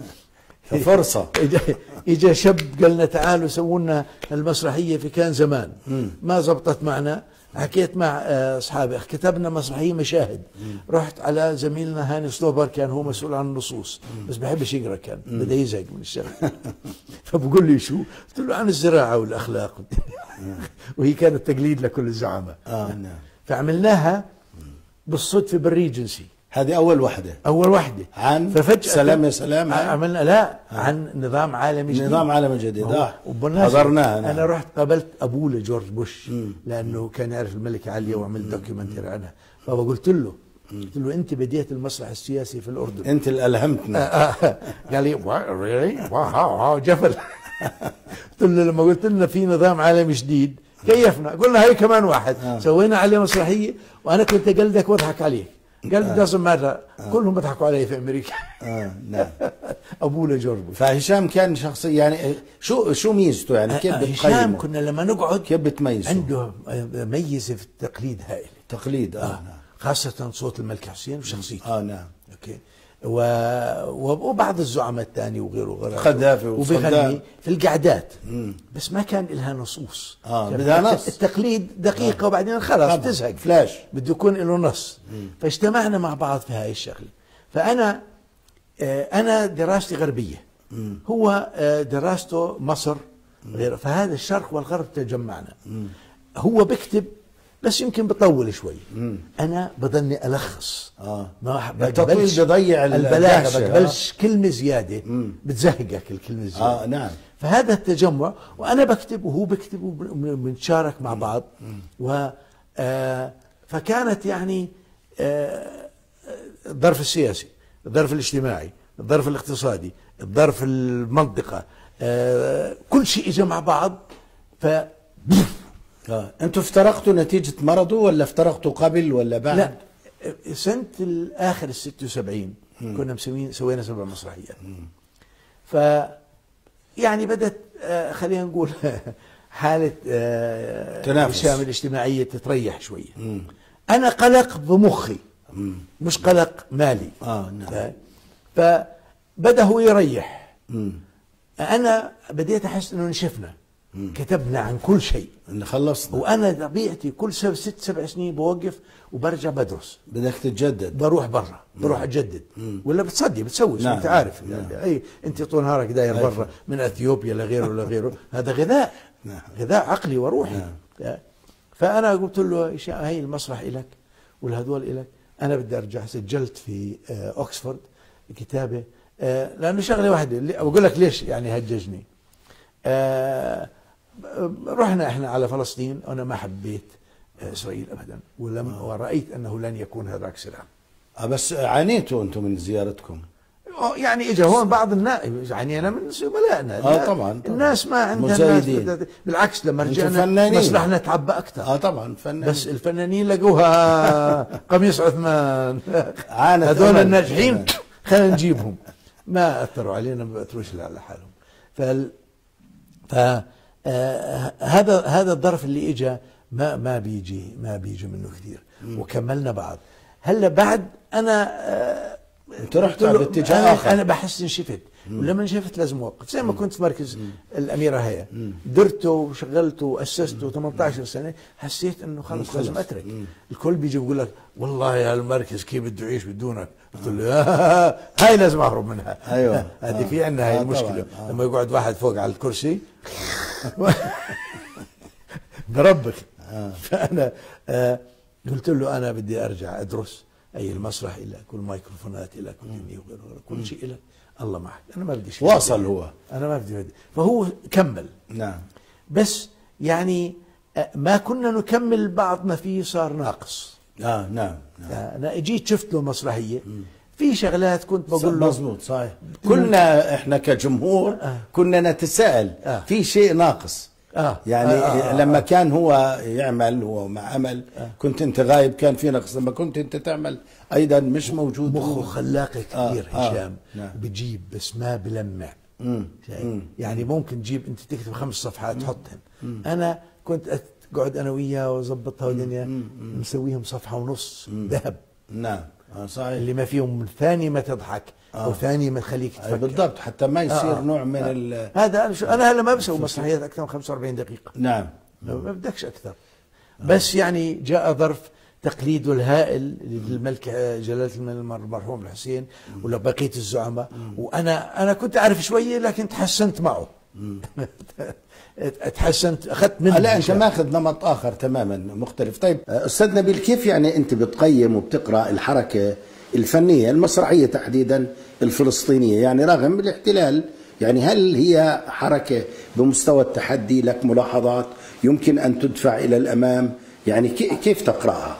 S1: فرصه.
S2: اجى شاب قال لنا تعالوا سووا لنا المسرحيه في كان زمان،
S1: مم.
S2: ما زبطت معنا. حكيت مع اصحابي كتبنا مسرحيه مشاهد، رحت على زميلنا هاني سلوبر كان هو مسؤول عن النصوص بس بحبش يقرا، كان بده يزهق من الشغل. فبقول لي شو؟ قلت له عن الزراعه والاخلاق. وهي كانت تقليد لكل الزعماء.
S1: اه نعم.
S2: فعملناها بالصدفه بالريجنسي.
S1: هذه اول وحده
S2: اول وحده
S1: عن ففجأة سلام يا سلام
S2: عملنا لا آه. عن نظام عالمي جديد.
S1: نظام عالمي جديد اه
S2: حضرناه. انا, أنا رحت قابلت ابوه لجورج بوش، مم. لانه كان يعرف الملكه عليا وعمل دوكيومنتري عنها. فابا قلت له قلت له انت بديت المسرح السياسي في الاردن،
S1: انت اللي الهمتنا.
S2: قال لي ريلي واو جفل. قلت له لما قلت لنا في نظام عالمي جديد كيفنا، قلنا هاي كمان واحد. آه. سوينا عليه مسرحيه وانا كنت اقلدك واضحك عليك. قال لي دازنت ماتر، كلهم بيضحكوا علي في امريكا. اه نعم. ابوه لجورج.
S1: فهشام كان شخصيه يعني شو شو ميزته يعني كيف بتقيمه؟
S2: هشام كنا لما نقعد
S1: كيف بتميزه؟
S2: عنده ميزه في التقليد هائل.
S1: تقليد اه, آه.
S2: نعم. خاصه صوت الملك حسين وشخصيته.
S1: اه نعم.
S2: اوكي. و... وبعض الزعماء الثاني وغيره وغيره.
S1: خدافي
S2: وبغني في القعدات. مم. بس ما كان لها نصوص.
S1: اه بدها نص.
S2: التقليد دقيقه آه. وبعدين خلاص بتزهق.
S1: فلاش.
S2: بده يكون له نص. مم. فاجتمعنا مع بعض في هاي الشغله. فانا آه انا دراستي غربيه. مم. هو آه دراسته مصر غيره، فهذا الشرق والغرب تجمعنا. مم. هو بيكتب بس يمكن بطول شوي. انا بضلني الخص.
S1: اه
S2: ما
S1: التطويل بيضيع
S2: البلاغه، بتبلش كلمه زياده بتزهقك الكلمه زياده.
S1: اه نعم.
S2: فهذا التجمع، وانا بكتب وهو بكتب وبنتشارك مع بعض. و آه فكانت يعني آه الظرف السياسي، الظرف الاجتماعي، الظرف الاقتصادي، الظرف المنطقه، آه كل شيء اجى مع بعض. ف
S1: آه. انتوا افترقتوا نتيجة مرضه ولا افترقتوا قبل ولا بعد؟
S2: لا، سنة الآخر الستة وسبعين كنا مسوين سوينا سبع مسرحيات. ف يعني بدت آه خلينا نقول حالة آه
S1: تنافس
S2: الشام الاجتماعية تتريح شوية. مم. أنا قلق بمخي، مم. مش قلق مالي.
S1: آه نعم.
S2: فبدأ هو يريح. مم. أنا بديت أحس إنه نشفنا. مم. كتبنا عن كل شيء،
S1: ان خلصنا.
S2: وانا طبيعتي كل سنة ست سبع سنين بوقف وبرجع بدرس.
S1: بدك تتجدد.
S2: بروح برا، بروح اتجدد. مم. ولا بتصدي بتسوي. نعم. انت عارف. نعم. يعني اي انت طول نهارك داير برا من اثيوبيا لغيره لغيره. هذا غذاء. نعم. غذاء عقلي وروحي. نعم. فانا قلت له هي المسرح لك والهدول لك، انا بدي ارجع. سجلت في اوكسفورد كتابه، لانه شغله واحده بقول لك ليش يعني هججني. رحنا احنا على فلسطين، انا ما حبيت اسرائيل ابدا، ولم آه. ورايت انه لن يكون هذاك سلام.
S1: آه بس عانيتوا انتم من زيارتكم؟
S2: يعني اجى هون بعض الناس، يعني انا من زملائنا.
S1: اه طبعا, طبعا.
S2: الناس ما عندها ناس، بالعكس لما رجعنا مسرحنا تعبى اكثر.
S1: اه طبعا فنانين.
S2: بس الفنانين لقوها قميص عثمان. هذول الناجحين خلينا نجيبهم. ما اثروا علينا، ما بأثروش على حالهم. فال ف آه هذا هذا الظرف اللي اجى ما ما بيجي ما بيجي منه كثير. وكملنا بعض. هلا بعد انا آه
S1: انت رحت باتجاه اخر.
S2: انا بحس ان شفت، ولما شفت لازم اوقف. زي ما كنت في مركز مم. الاميره هيا، درته وشغلته واسسته ثمانية عشر سنه، حسيت انه خلص لازم اترك. مم. الكل بيجي بيقول لك والله يا المركز كيف بده يعيش بدونك. قلت له هاي لازم اهرب منها.
S1: ايوه
S2: هذه آه. في عندنا هاي آه المشكله. آه. لما يقعد واحد فوق على الكرسي بربك. آه. فانا آه قلت له انا بدي ارجع ادرس. اي المسرح لك والميكروفونات لك كل شيء لك، الله معك. انا ما بدي شيء.
S1: واصل هو.
S2: انا ما بدي. فهو كمل.
S1: نعم.
S2: بس يعني ما كنا نكمل، بعض ما فيه صار ناقص.
S1: اه نعم, نعم.
S2: انا اجيت شفت له مسرحيه في شغلات كنت بقول له
S1: مزبوط صحيح. كلنا احنا كجمهور آه. كنا نتساءل آه. في شيء ناقص. آه. يعني آه. آه. لما كان هو يعمل هو مع أمل آه. كنت انت غايب كان في نقص، لما كنت انت تعمل ايضا مش موجود.
S2: مخه خلاق كثير. آه. هشام
S1: آه. نعم.
S2: بجيب بس ما بلمع. مم. يعني ممكن تجيب انت تكتب خمس صفحات تحطهن، انا كنت اقعد انا وياه واظبطها والدنيا مسويهم صفحه ونص ذهب.
S1: نعم آه صحيح.
S2: اللي ما فيهم من ثاني ما تضحك آه. او ثاني ما تخليك تفكر.
S1: بالضبط، حتى ما يصير آه. نوع من آه. ال
S2: هذا انا شو انا هلا ما بسوي مسرحيات اكثر من خمسة وأربعين دقيقه.
S1: نعم.
S2: ما بدكش اكثر. آه. بس يعني جاء ظرف تقليده الهائل للملك جلاله المرحوم الحسين ولبقيه الزعماء، وانا انا كنت اعرف شويه لكن تحسنت معه. تحسنت، اخذت منه.
S1: لا انت ماخذ نمط اخر تماما مختلف. طيب استاذ نبيل، كيف يعني انت بتقيم وبتقرا الحركه الفنيه المسرحيه تحديدا الفلسطينيه، يعني رغم الاحتلال، يعني هل هي حركه بمستوى التحدي؟ لك ملاحظات يمكن ان تدفع الى الامام؟ يعني كيف تقراها؟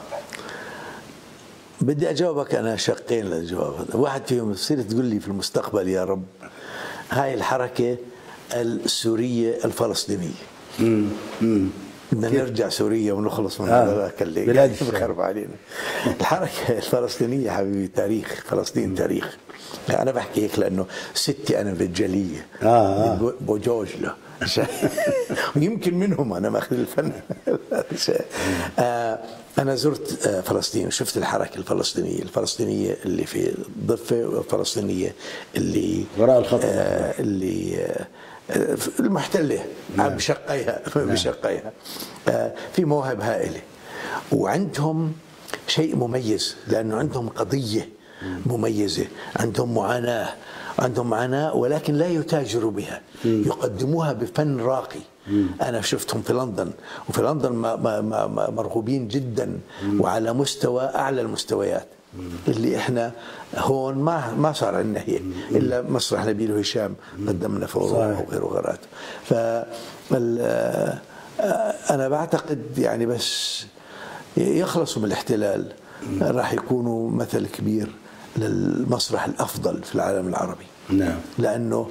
S2: بدي اجاوبك انا شقين للجواب هذا. واحد فيهم تصير تقول لي في المستقبل يا رب هاي الحركه السوريه الفلسطينيه. امم امم بدنا نرجع سوريا ونخلص من هذاك اللي
S1: بلاد
S2: بخرب علينا. الحركه الفلسطينيه حبيبي تاريخ، فلسطين تاريخ. انا بحكي هيك لانه ستي انا رجاليه
S1: اه
S2: من بوجوجله ويمكن منهم انا ماخذ الفن. آه انا زرت فلسطين وشفت الحركه الفلسطينيه، الفلسطينيه اللي في الضفه والفلسطينيه اللي
S1: وراء الخط
S2: آه اللي آه المحتله نعم. بشقيها نعم. بشقيها آه في مواهب هائله، وعندهم شيء مميز لانه عندهم قضيه مميزة، عندهم معاناة، عندهم معاناة ولكن لا يتاجروا بها، يقدموها بفن راقي. أنا شفتهم في لندن، وفي لندن مرغوبين جدا وعلى مستوى أعلى المستويات اللي احنا هون ما ما صار عندنا هيك الا مسرح نبيل وهشام قدمنا في اوروبا وغيره وغيراته. ف انا بعتقد يعني بس يخلصوا من الاحتلال راح يكونوا مثل كبير للمسرح الافضل في العالم العربي.
S1: نعم.
S2: لانه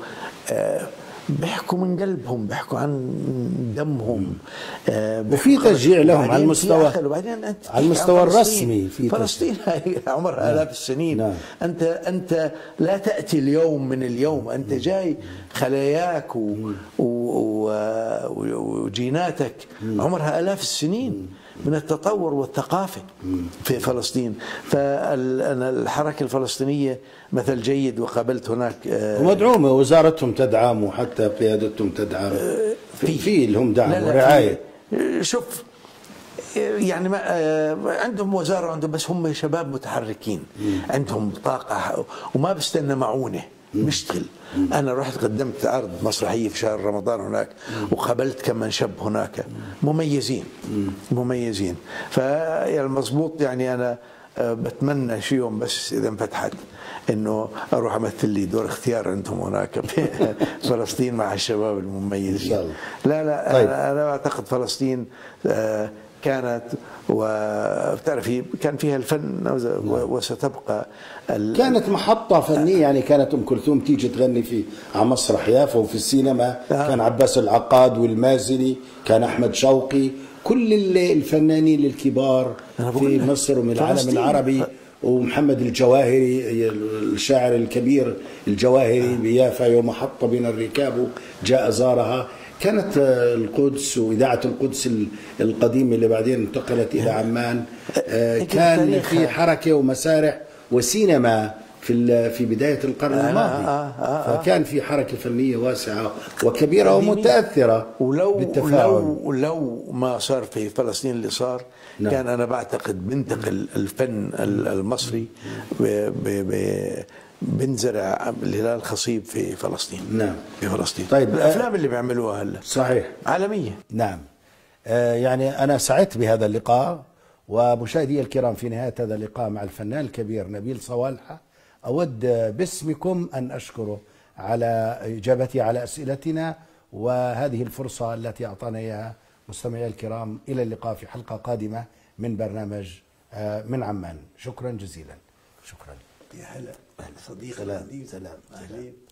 S2: بيحكوا من قلبهم، بيحكوا عن دمهم،
S1: وفي تشجيع لهم على المستوى
S2: وبعدين انت
S1: على المستوى الرسمي. في
S2: فلسطين عمرها آلاف السنين. نعم. انت انت لا تاتي اليوم من اليوم، انت جاي خلاياك و... و... و... وجيناتك عمرها آلاف السنين من التطور والثقافة في فلسطين. فأنا الحركة الفلسطينية مثل جيد، وقابلت هناك
S1: ومدعومة، وزارتهم تدعم وحتى قيادتهم تدعم، في في لهم دعم ورعاية.
S2: شوف يعني ما عندهم وزارة عندهم، بس هم شباب متحركين، عندهم طاقة وما بستنى معونة، بيشتغل. أنا رحت قدمت عرض مسرحية في شهر رمضان هناك، وقابلت كمان شاب هناك مميزين مميزين. فيعني مضبوط، يعني أنا بتمنى شي يوم بس إذا انفتحت إنه أروح أمثل لي دور اختيار عندهم هناك في فلسطين مع الشباب المميزين. لا لا طيب. أنا أعتقد فلسطين كانت، وبتعرفي كان فيها الفن وستبقى
S1: كانت محطة فنية. يعني كانت أم كلثوم تيجي تغني في على مسرح يافا، وفي السينما آه. كان عباس العقاد والمازني، كان أحمد شوقي، كل الفنانين الكبار في مصر ومن العالم العربي، ومحمد الجواهري الشاعر الكبير الجواهري بيافا يوم حط بنا الركاب جاء زارها. كانت القدس وإذاعة القدس القديمة اللي بعدين انتقلت إلى عمان، كان في حركة ومسارح وسينما في في بداية القرن الماضي. فكان في حركة فنية واسعة وكبيرة ومتأثرة بالتفاعل.
S2: ولو لو ما صار في فلسطين اللي صار، نعم. كان أنا بعتقد بنتقل الفن المصري بنزرع الهلال الخصيب في فلسطين.
S1: نعم.
S2: في فلسطين.
S1: طيب
S2: الافلام اللي بيعملوها هلا
S1: صحيح
S2: عالميه.
S1: نعم. آه يعني انا سعدت بهذا اللقاء، ومشاهدي الكرام في نهايه هذا اللقاء مع الفنان الكبير نبيل صوالحه اود باسمكم ان اشكره على اجابتي على اسئلتنا، وهذه الفرصه التي اعطانا اياها. مستمعي الكرام، الى اللقاء في حلقه قادمه من برنامج آه من عمان. شكرا جزيلا. شكرا.
S2: يا هلا صديقي.
S1: سلام. سلام.